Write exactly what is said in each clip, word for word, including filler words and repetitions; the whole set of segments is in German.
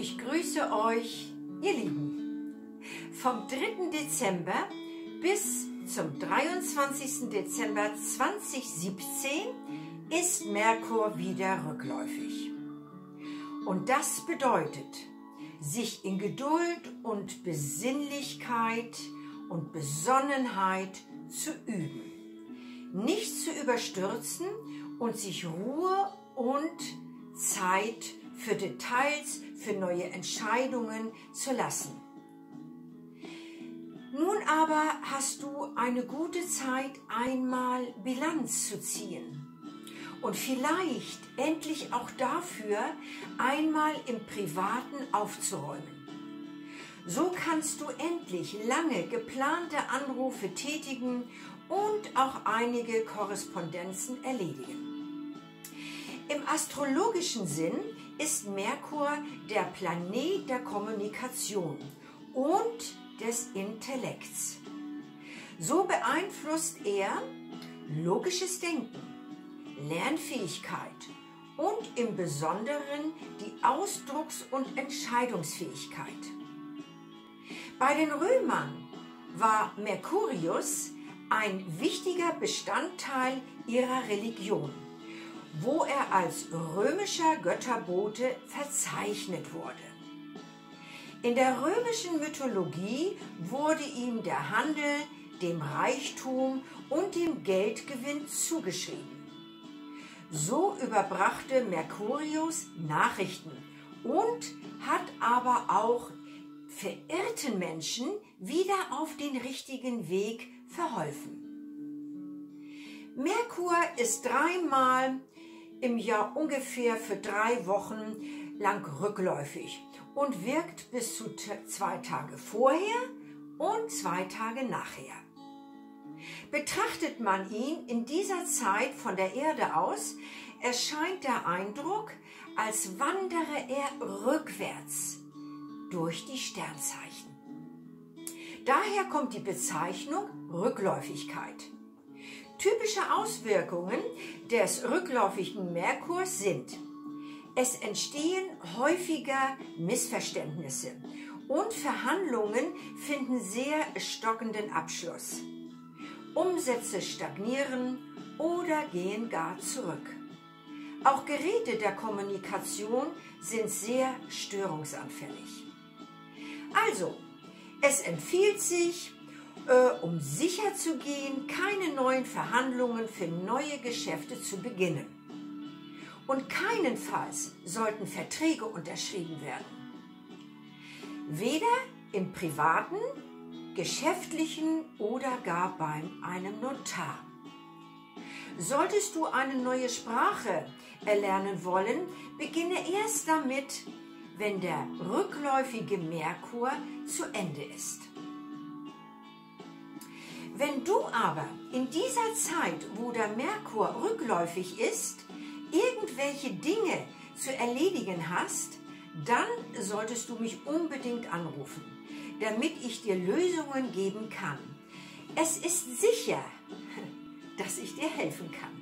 Ich grüße euch, ihr Lieben. Vom dritten Dezember bis zum dreiundzwanzigsten Dezember zweitausendsiebzehn ist Merkur wieder rückläufig. Und das bedeutet, sich in Geduld und Besinnlichkeit und Besonnenheit zu üben, nicht zu überstürzen und sich Ruhe und Zeit für Details, für neue Entscheidungen zu lassen. Nun aber hast du eine gute Zeit, einmal Bilanz zu ziehen und vielleicht endlich auch dafür einmal im Privaten aufzuräumen. So kannst du endlich lange geplante Anrufe tätigen und auch einige Korrespondenzen erledigen. Im astrologischen Sinn ist Merkur der Planet der Kommunikation und des Intellekts. So beeinflusst er logisches Denken, Lernfähigkeit und im Besonderen die Ausdrucks- und Entscheidungsfähigkeit. Bei den Römern war Mercurius ein wichtiger Bestandteil ihrer Religion, wo er als römischer Götterbote verzeichnet wurde. In der römischen Mythologie wurde ihm der Handel, dem Reichtum und dem Geldgewinn zugeschrieben. So überbrachte Mercurius Nachrichten und hat aber auch verirrten Menschen wieder auf den richtigen Weg verholfen. Merkur ist dreimal im Jahr ungefähr für drei Wochen lang rückläufig und wirkt bis zu zwei Tage vorher und zwei Tage nachher. Betrachtet man ihn in dieser Zeit von der Erde aus, erscheint der Eindruck, als wandere er rückwärts durch die Sternzeichen. Daher kommt die Bezeichnung Rückläufigkeit. Typische Auswirkungen des rückläufigen Merkurs sind: Es entstehen häufiger Missverständnisse und Verhandlungen finden sehr stockenden Abschluss. Umsätze stagnieren oder gehen gar zurück. Auch Geräte der Kommunikation sind sehr störungsanfällig. Also, es empfiehlt sich, äh, um sicher zu gehen, keine neuen Verhandlungen für neue Geschäfte zu beginnen. Und keinenfalls sollten Verträge unterschrieben werden. Weder im privaten, geschäftlichen oder gar bei einem Notar. Solltest du eine neue Sprache erlernen wollen, beginne erst damit, wenn der rückläufige Merkur zu Ende ist. Wenn du aber in dieser Zeit, wo der Merkur rückläufig ist, irgendwelche Dinge zu erledigen hast, dann solltest du mich unbedingt anrufen, damit ich dir Lösungen geben kann. Es ist sicher, dass ich dir helfen kann.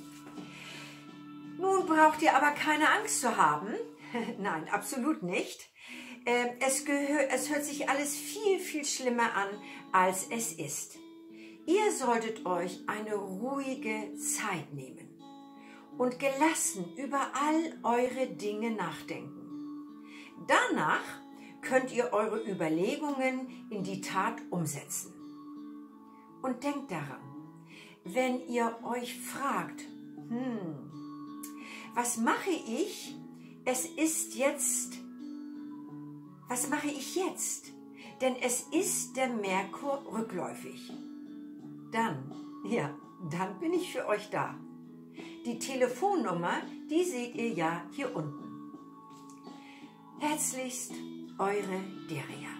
Nun braucht ihr aber keine Angst zu haben. Nein, absolut nicht. Es, gehör, es hört sich alles viel, viel schlimmer an, als es ist. Ihr solltet euch eine ruhige Zeit nehmen und gelassen über all eure Dinge nachdenken. Danach könnt ihr eure Überlegungen in die Tat umsetzen. Und denkt daran, wenn ihr euch fragt, hm, was mache ich? Es ist jetzt, was mache ich jetzt? Denn es ist der Merkur rückläufig. Dann, ja, dann bin ich für euch da. Die Telefonnummer, die seht ihr ja hier unten. Herzlichst, eure Deria.